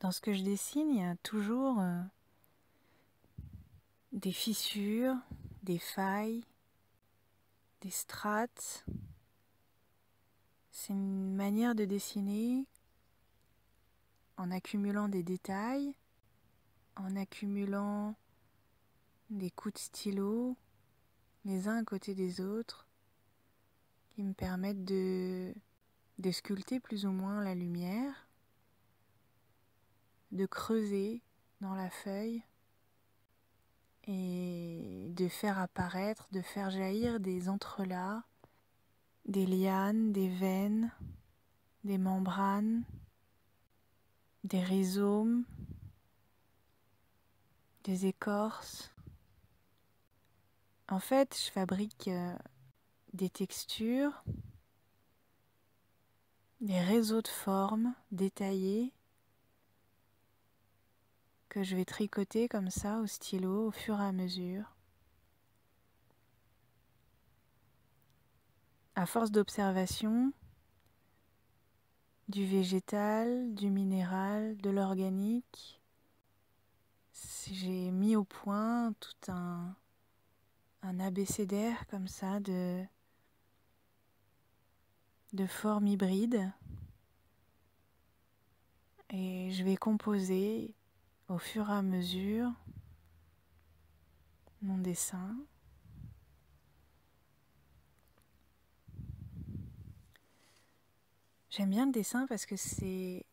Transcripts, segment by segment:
Dans ce que je dessine, il y a toujours des fissures, des failles, des strates. C'est une manière de dessiner en accumulant des détails, en accumulant des coups de stylo les uns à côté des autres qui me permettent de sculpter plus ou moins la lumière, de creuser dans la feuille et de faire apparaître, de faire jaillir des entrelacs, des lianes, des veines, des membranes, des rhizomes, des écorces. En fait, je fabrique des textures, des réseaux de formes détaillés que je vais tricoter comme ça au stylo au fur et à mesure. À force d'observation, du végétal, du minéral, de l'organique, j'ai mis au point tout un abécédaire comme ça de formes hybrides. Et je vais composer au fur et à mesure mon dessin. J'aime bien le dessin parce que ça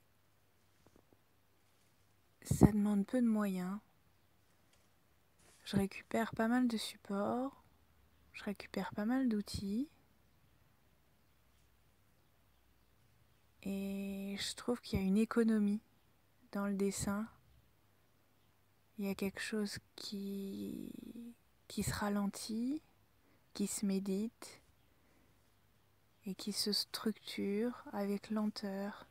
demande peu de moyens. Je récupère pas mal de supports, je récupère pas mal d'outils. Et je trouve qu'il y a une économie dans le dessin. Il y a quelque chose qui se ralentit, qui se médite et qui se structure avec lenteur.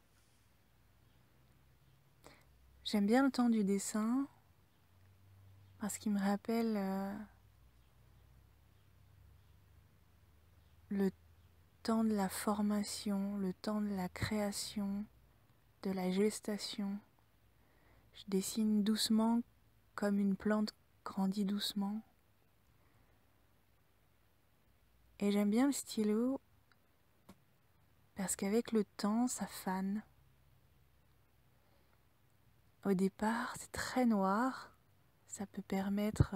J'aime bien le temps du dessin parce qu'il me rappelle le temps de la formation, le temps de la création, de la gestation. Je dessine doucement comme une plante grandit doucement. Et j'aime bien le stylo parce qu'avec le temps, ça fane. Au départ, c'est très noir. Ça peut permettre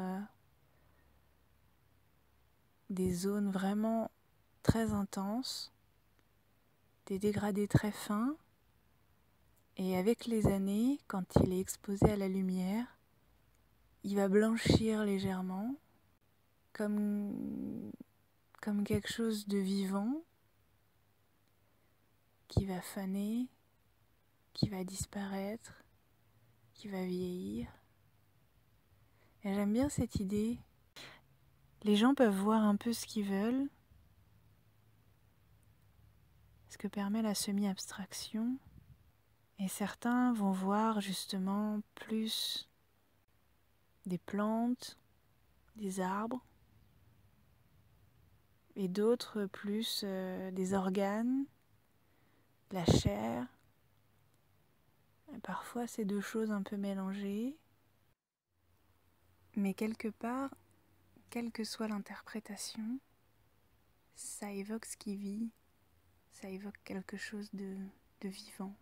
des zones vraiment très intenses, des dégradés très fins. Et avec les années, quand il est exposé à la lumière, il va blanchir légèrement, comme quelque chose de vivant, qui va faner, qui va disparaître, qui va vieillir. Et j'aime bien cette idée. Les gens peuvent voir un peu ce qu'ils veulent, ce que permet la semi-abstraction. Et certains vont voir justement plus des plantes, des arbres, et d'autres plus des organes, de la chair. Et parfois c'est deux choses un peu mélangées. Mais quelque part, quelle que soit l'interprétation, ça évoque ce qui vit, ça évoque quelque chose de vivant.